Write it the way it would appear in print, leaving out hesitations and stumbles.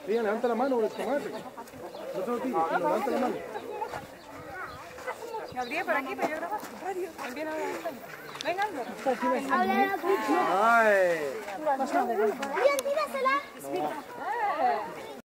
Ella levanta la mano, el tomate. No te lo tires, sino levanta la mano. Gabriel, por aquí, para yo grabar. También a la ventana. Venga, Ay. Bien, tírasela.